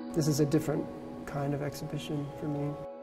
This is a different kind of exhibition for me.